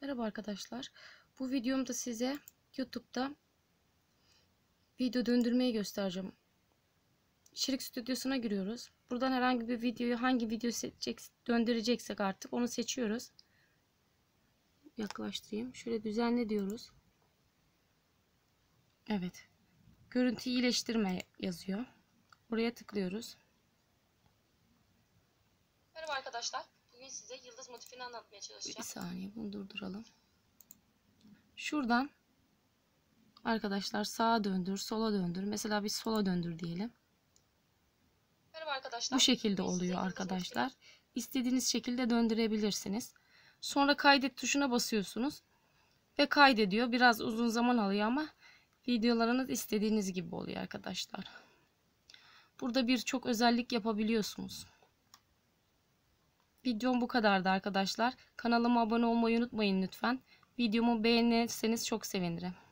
Merhaba arkadaşlar. Bu videomda size YouTube'da video döndürmeyi göstereceğim. İçerik stüdyosuna giriyoruz. Buradan herhangi bir videoyu hangi video döndüreceksek artık onu seçiyoruz. Yaklaştırayım. Şöyle düzenle diyoruz. Evet. Görüntü iyileştirme yazıyor. Oraya tıklıyoruz. Merhaba arkadaşlar. Bugün size yıldız motifini anlatmaya çalışacağım. Bir saniye bunu durduralım. Şuradan arkadaşlar sağa döndür, sola döndür. Mesela biz sola döndür diyelim. Merhaba arkadaşlar. Bu şekilde oluyor arkadaşlar. İstediğiniz şekilde döndürebilirsiniz. Sonra kaydet tuşuna basıyorsunuz. Ve kaydediyor. Biraz uzun zaman alıyor ama videolarınız istediğiniz gibi oluyor arkadaşlar. Burada birçok özellik yapabiliyorsunuz. Videom bu kadardı arkadaşlar. Kanalıma abone olmayı unutmayın lütfen. Videomu beğenirseniz çok sevinirim.